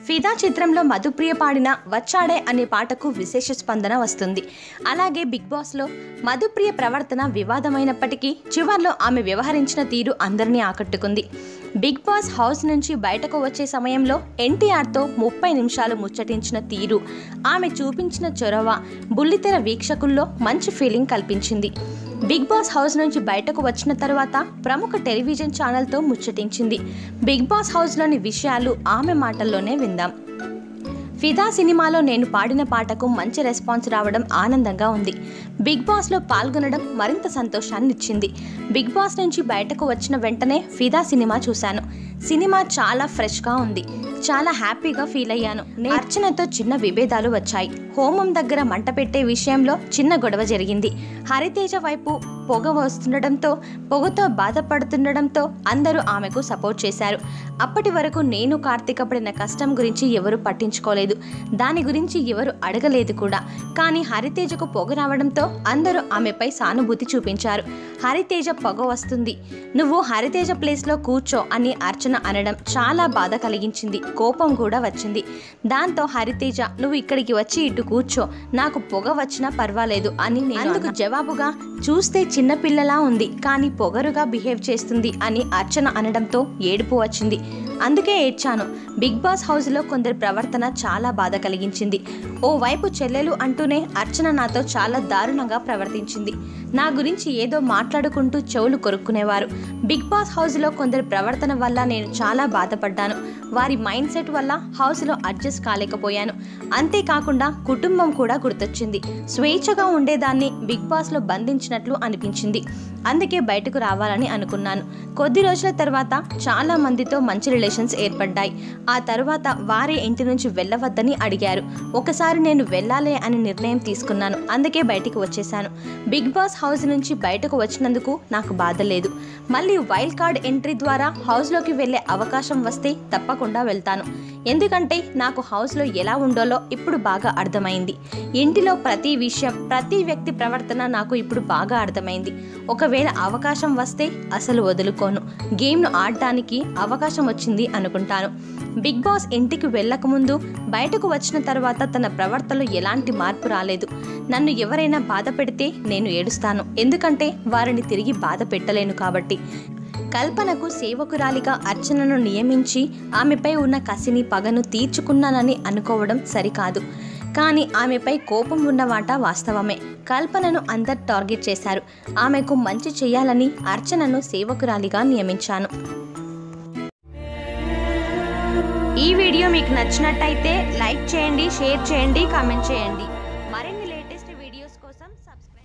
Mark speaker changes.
Speaker 1: ఫిదా చిత్రంలో మధుప్రియ పాడిన వచ్చాడే అనే పాటకు విశేష స్పందన వస్తుంది. అలాగే బిగ్ బాస్లో మధుప్రియ ప్రవర్తన వివాదమైనప్పటికీ చివర్లో ఆమె వ్యవహరించిన తీరు అందరినీ ఆకట్టుకుంది. బిగ్ బాస్ హౌస్ నుంచి బయటకు వచ్చే సమయంలో ఎన్టీఆర్తో 30 నిమిషాలు ముచ్చటించిన తీరు, ఆమె చూపించిన చొరవ బుల్లితెర వీక్షకుల్లో మంచి ఫీలింగ్ కల్పించింది. బిగ్ బాస్ హౌస్ నుంచి బయటకు వచ్చిన తర్వాత ప్రముఖ టెలివిజన్ ఛానల్తో ముచ్చటించింది. బిగ్ బాస్ హౌస్లోని విషయాలు ఆమె మాటల్లోనే విందాం. ఫిదా సినిమాలో నేను పాడిన పాటకు మంచి రెస్పాన్స్ రావడం ఆనందంగా ఉంది. బిగ్ బాస్లో పాల్గొనడం మరింత సంతోషాన్ని ఇచ్చింది. బిగ్ బాస్ నుంచి బయటకు వచ్చిన వెంటనే ఫిదా సినిమా చూశాను. సినిమా చాలా ఫ్రెష్గా ఉంది. చాలా హ్యాపీగా ఫీల్ అయ్యాను. అర్చనతో చిన్న విభేదాలు వచ్చాయి. హోమం దగ్గర మంట పెట్టే విషయంలో చిన్న గొడవ జరిగింది. హరితేజ వైపు పొగ వస్తుండడంతో పొగతో బాధపడుతుండడంతో అందరూ ఆమెకు సపోర్ట్ చేశారు. అప్పటి వరకు నేను కార్తీక పడిన కష్టం గురించి ఎవరు పట్టించుకోలేదు. దాని గురించి ఎవరు అడగలేదు కూడా. కానీ హరితేజకు పొగ రావడంతో అందరూ ఆమెపై సానుభూతి చూపించారు. హరితేజ పొగ వస్తుంది, నువ్వు హరితేజ ప్లేస్లో కూర్చో అని అర్చన అనడం చాలా బాధ కలిగించింది. కోపం కూడా వచ్చింది. దాంతో హరితేజ నువ్వు ఇక్కడికి వచ్చి ఇటు కూర్చో, నాకు పొగ వచ్చినా పర్వాలేదు అని అందుకు జవాబుగా చూస్తే చిన్నపిల్లలా ఉంది కానీ పొగరుగా బిహేవ్ చేస్తుంది అని అర్చన అనడంతో ఏడుపు వచ్చింది. అందుకే ఏడ్చాను. బిగ్ బాస్ హౌస్లో కొందరి ప్రవర్తన చాలా బాధ కలిగించింది. ఓవైపు చెల్లెలు అంటూనే అర్చన నాతో చాలా దారుణంగా ప్రవర్తించింది. నా గురించి ఏదో మాట్లాడుకుంటూ చెవులు కొరుక్కునేవారు. బిగ్ బాస్ హౌస్లో కొందరి ప్రవర్తన వల్ల నేను చాలా బాధపడ్డాను. వారి మైండ్ సెట్ వల్ల హౌస్లో అడ్జస్ట్ కాలేకపోయాను. అంతేకాకుండా కుటుంబం కూడా గుర్తొచ్చింది. స్వేచ్ఛగా ఉండేదాన్ని బిగ్ బాస్లో బంధించినట్లు అనిపించింది. అందుకే బయటకు రావాలని అనుకున్నాను. కొద్ది రోజుల తర్వాత చాలా మందితో మంచి రిలేషన్స్ ఏర్పడ్డాయి. ఆ తర్వాత వారే ఇంటి నుంచి వెళ్ళవద్దని అడిగారు. ఒకసారి నేను వెళ్ళాలి అని నిర్ణయం తీసుకున్నాను. అందుకే బయటికి వచ్చేసాను. బిగ్ బాస్ హౌస్ నుంచి బయటకు వచ్చినందుకు నాకు బాధ లేదు. మళ్ళీ వైల్డ్ కార్డ్ ఎంట్రీ ద్వారా హౌస్లోకి వెళ్ళే అవకాశం వస్తే తప్పకుండా వెళ్తాను. ఎందుకంటే నాకు హౌస్లో ఎలా ఉండాలో ఇప్పుడు బాగా అర్థమైంది. ఇంటిలో ప్రతి విషయం, ప్రతి వ్యక్తి ప్రవర్తన నాకు ఇప్పుడు బాగా అర్థమైంది. ఒకవేళ అవకాశం వస్తే అసలు వదులుకోను. గేమ్ను ఆడటానికి అవకాశం వచ్చింది అనుకుంటాను. బిగ్ బాస్ ఇంటికి వెళ్ళకముందు బయటకు వచ్చిన తర్వాత తన ప్రవర్తనలో ఎలాంటి మార్పు రాలేదు. నన్ను ఎవరైనా బాధ పెడితే నేను ఏడుస్తాను. ఎందుకంటే వారిని తిరిగి బాధ పెట్టలేను కాబట్టి. కల్పనకు సేవకురాలిగా అర్చనను నియమించి ఆమెపై ఉన్న కసిని పగను తీర్చుకున్నానని అనుకోవడం సరికాదు. కానీ ఆమెపై కోపం ఉన్నమాట వాస్తవమే. కల్పనను అందరు టార్గెట్ చేశారు. ఆమెకు మంచి చేయాలని అర్చనను సేవకురాలిగా నియమించాను. ఈ వీడియో మీకు నచ్చినట్టయితే లైక్ చేయండి, షేర్ చేయండి, కామెంట్ చేయండి. మరిన్ని లేటెస్ట్ వీడియోస్ కోసం సబ్స్క్రైబ్